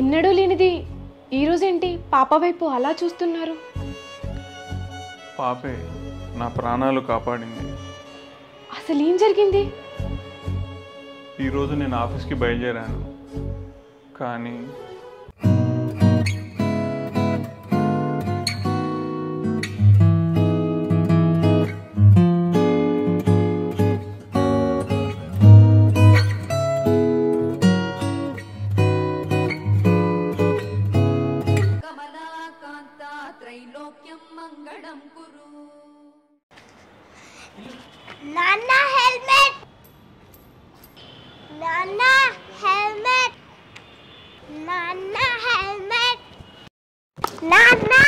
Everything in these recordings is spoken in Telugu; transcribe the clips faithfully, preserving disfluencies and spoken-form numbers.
ఎన్నడూ లేనిది ఈరోజేంటి పాప వైపు అలా చూస్తున్నారు? పాపే నా ప్రాణాలు కాపాడింది. అసలు ఏం జరిగింది? ఈరోజు నేను ఆఫీస్కి బయలుదేరాను, కానీ Nana helmet! Nana helmet! Nana helmet! Nana!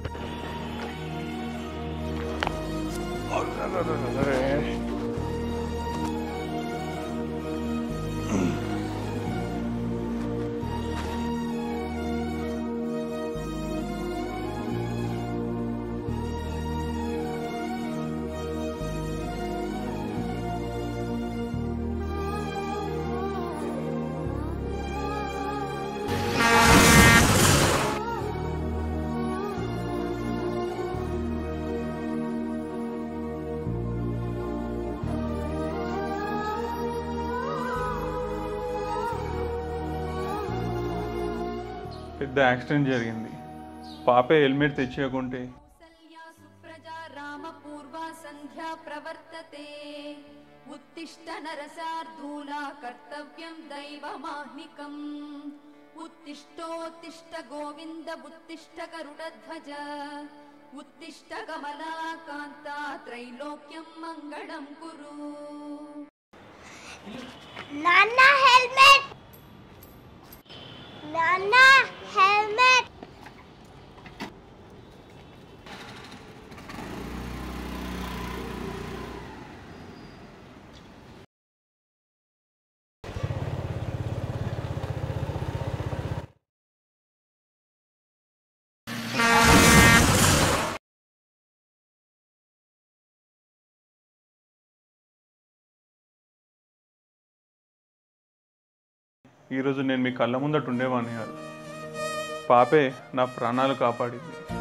పెద్ద యాక్సిడెంట్ జరిగింది. పాపే హెల్మెట్ తెచ్చేయకుంటే उत्तिष्ठ नरसार्धूला कर्तव्यं दैवमाह्निकम् उत्तिष्ठोत्तिष्ठ गोविन्द उत्तिष्ठ गरुडध्वज उत्तिष्ठ कमलाकान्ता त्रैलोक्यं मङ्गलं कुरु. Nana helmet! Nana helmet! ఈరోజు నేను మీ కళ్ళ ముందట ఉండేవాడిని కాదు. పాపే నా ప్రాణాలు కాపాడింది.